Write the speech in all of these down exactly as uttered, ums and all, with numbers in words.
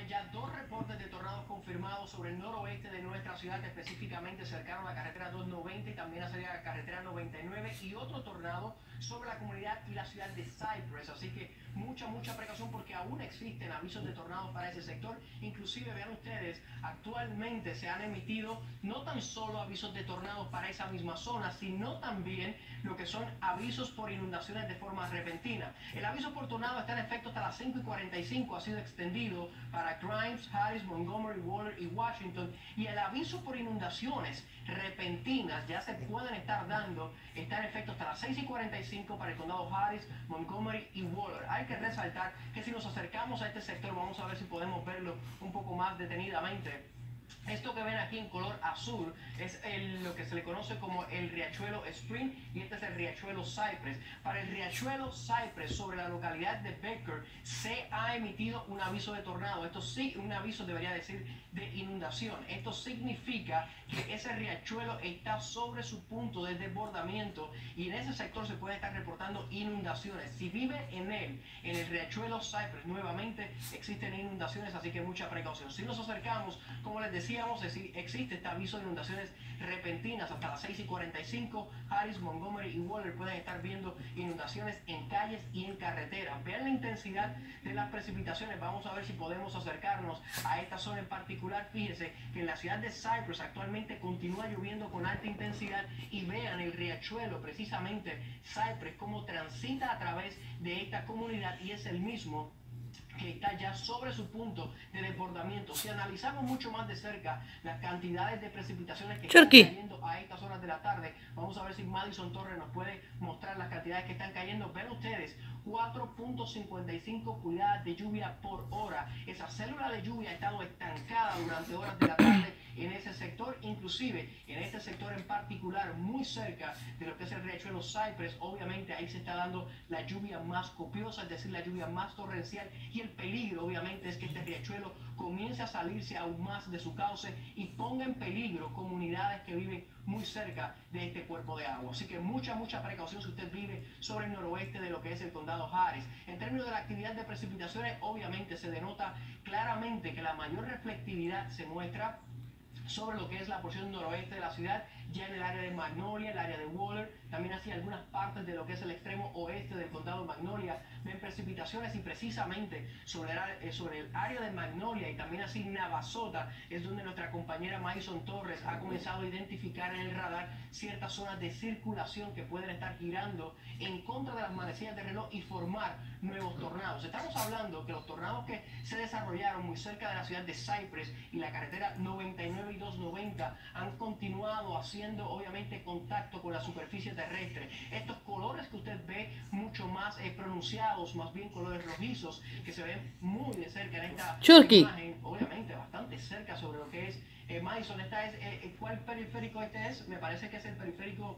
hay ya dos reportes de tornados confirmados sobre el noroeste de nuestra ciudad, específicamente cercano a la carretera doscientos noventa y también hacia la carretera noventa y nueve, y otro tornado sobre la comunidad y la ciudad de Cypress. Así que mucha, mucha precaución porque aún existen avisos de tornados para ese sector. Inclusive, vean ustedes, actualmente se han emitido no tan solo avisos de tornados para esa misma zona, sino también lo que son avisos por inundaciones de forma repentina. El aviso por tornado está en efecto hasta las cinco y cuarenta y cinco, ha sido extendido para Grimes, Harris, Montgomery, Waller y Washington, y el aviso por inundaciones repentinas ya se pueden estar dando, está en efecto hasta las seis y cuarenta y cinco para el condado Harris, Montgomery y Waller. Hay que resaltar que si nos acercamos a este sector, vamos a ver si podemos verlo un poco más detenidamente. Esto que ven aquí en color azul es el, lo que se le conoce como el riachuelo Spring, y este es el riachuelo Cypress. Para el riachuelo Cypress, sobre la localidad de Baker, se ha emitido un aviso de tornado. Esto sí, un aviso debería decir de inundación. Esto significa que ese riachuelo está sobre su punto de desbordamiento y en ese sector se puede estar reportando inundaciones. Si vive en él, en el riachuelo Cypress, nuevamente existen inundaciones, así que mucha precaución. Si nos acercamos, como les decía, existe este aviso de inundaciones repentinas hasta las seis y cuarenta y cinco. Harris, Montgomery y Waller pueden estar viendo inundaciones en calles y en carreteras. Vean la intensidad de las precipitaciones. Vamos a ver si podemos acercarnos a esta zona en particular. Fíjense que en la ciudad de Cypress actualmente continúa lloviendo con alta intensidad, y vean el riachuelo, precisamente Cypress, cómo transita a través de esta comunidad, y es el mismo que está ya sobre su punto de desbordamiento. Si analizamos mucho más de cerca las cantidades de precipitaciones que Churki. están cayendo a estas horas de la tarde, vamos a ver si Madison Torres nos puede mostrar las cantidades que están cayendo. Ven ustedes, cuatro punto cincuenta y cinco pulgadas de lluvia por hora. Esa célula de lluvia ha estado estancada durante horas de la tarde en ese sector, inclusive en este sector en particular, muy cerca de lo que es el riachuelo Cypress. Obviamente ahí se está dando la lluvia más copiosa, es decir, la lluvia más torrencial, y el peligro obviamente es que este riachuelo comience a salirse aún más de su cauce y ponga en peligro comunidades que viven muy cerca de este cuerpo de agua. Así que mucha, mucha precaución si usted vive sobre el noroeste de lo que es el condado Harris. En términos de la actividad de precipitaciones, obviamente se denota claramente que la mayor reflectividad se muestra sobre lo que es la porción noroeste de la ciudad, ya en el área de Magnolia, el área de Waller, también hacia algunas partes de lo que es el extremo oeste del condado de Magnolia, ven precipitaciones, y precisamente sobre el, sobre el área de Magnolia y también así Navasota es donde nuestra compañera Madison Torres ha comenzado a identificar en el radar ciertas zonas de circulación que pueden estar girando en contra de las manecillas de reloj y formar nuevos tornados. Estamos hablando que los tornados que se desarrollaron muy cerca de la ciudad de Cypress y la carretera noventa y nueve y doscientos noventa han continuado haciendo obviamente contacto con la superficie terrestre. Estos colores que usted ve mucho más eh, pronunciados, más bien colores rojizos, que se ven muy de cerca en esta Churki. imagen, obviamente bastante cerca sobre lo que es eh, Madison. Esta es, eh, ¿cuál periférico este es? Me parece que es el periférico.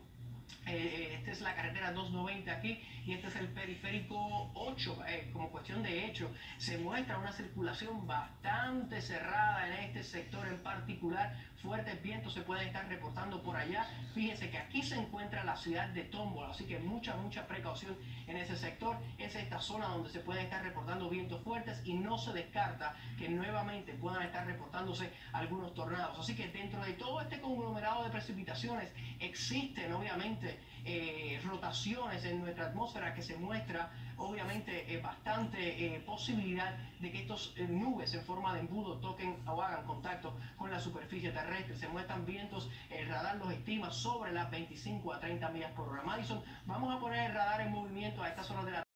Eh, esta es la carretera doscientos noventa aquí, y este es el periférico ocho. Eh, como cuestión de hecho, se muestra una circulación bastante cerrada en este sector en particular. Fuertes vientos se pueden estar reportando por allá. Fíjense que aquí se encuentra la ciudad de Tomball, así que mucha, mucha precaución en ese sector. Es esta zona donde se pueden estar reportando vientos fuertes, y no se descarta que nuevamente puedan estar reportándose algunos tornados. Así que dentro de todo este conglomerado de precipitaciones existen obviamente Eh, rotaciones en nuestra atmósfera que se muestra obviamente eh, bastante eh, posibilidad de que estos eh, nubes en forma de embudo toquen o hagan contacto con la superficie terrestre. Se muestran vientos, el radar los estima sobre las veinticinco a treinta millas por hora. Madison, vamos a poner el radar en movimiento a estas horas de la